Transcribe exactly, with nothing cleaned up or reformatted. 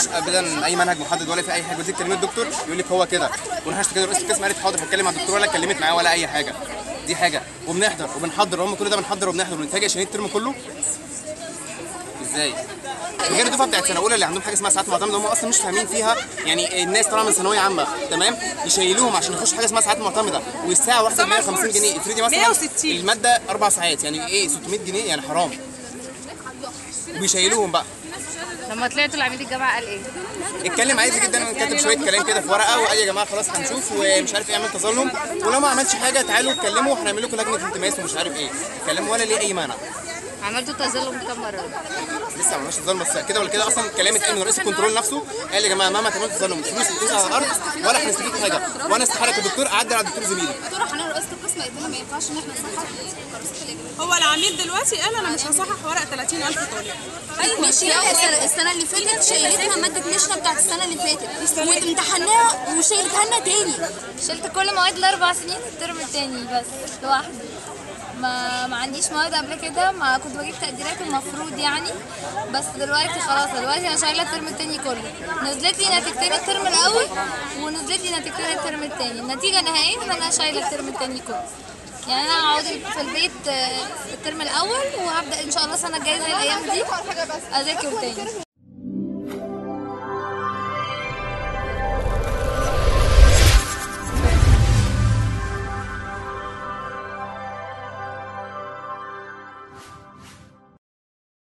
فيش ابدا اي منهج محدد ولا في اي حاجه، ودي كلمه الدكتور يقول لك هو كده، وانا هشتكي كده رئيس القسم قالت حاضر هتكلم مع الدكتور ولا اتكلمت معاه ولا اي حاجه. دي حاجه، وبنحضر وبنحضر هم كل ده بنحضر وبنحضر ونتفاجئ عشان الترم كله. ازاي؟ غير الدفعه بتاعت سنه اولى اللي عندهم حاجه اسمها ساعات معتمده هم اصلا مش فاهمين فيها، يعني الناس طالعه من ثانويه عامه تمام يشيلوهم عشان يخشوا حاجه اسمها ساعات معتمده، والساعه واحده ب مية وخمسين جنيه، افرضي مثلا الماده اربع ساعات يعني ايه ستمية جنيه، يعني حرام. وبيشيلوهم بقى. لما طلعتوا لعميد الجامعه قال ايه؟ اتكلم عادي جدا، كاتب شويه كلام كده في ورقه وقال يا جماعه خلاص هنشوف ومش عارف ايه اعمل تظلم، ولو ما عملش حاجه تعالوا اتكلموا وهنعمل لكم لجنه التماس ومش عارف ايه، اتكلموا ولا ليه اي مانع. عملتوا تظلم كام مره؟ لسه ما عملناش تظلم، بس كده ولا كده اصلا الكلام اتقال من رئيس الكنترول نفسه، قال يا جماعه مهما تعملوا تظلم الفلوس بتنزل على الارض ولا هنستفيد حاجه، وانا استحاله كدكتور اعدل على الدكتور زميلي. دكتور احنا رئيسه القسم قلت لنا ما ينفعش ان احنا نصحح كراسات الاجابات. هو العميد دلوقتي قال انا مش هصحح ورق ثلاثين ألف طالب. ايوه ماشي، السنه السنه اللي فاتت شيلتنا ماده مشنا بتاعت السنه اللي فاتت وامتحناها وشيلتها لنا تاني. شلت كل مواد الاربع سنين الترم التاني بس لوحدي، ما ما عنديش مواد قبل كده، ما كنت بجيب تقديرات المفروض يعني، بس دلوقتي خلاص دلوقتي انا شايله الترم التاني كله. نزلت لي نتيجتين الترم الاول ونزلت لي نتيجتين الترم التاني، النتيجه النهائيه ان انا شايله الترم التاني كله. يعني انا هقعد في البيت الترم الاول وهبدا ان شاء الله السنه الجايه زي الايام دي اذاكر تاني.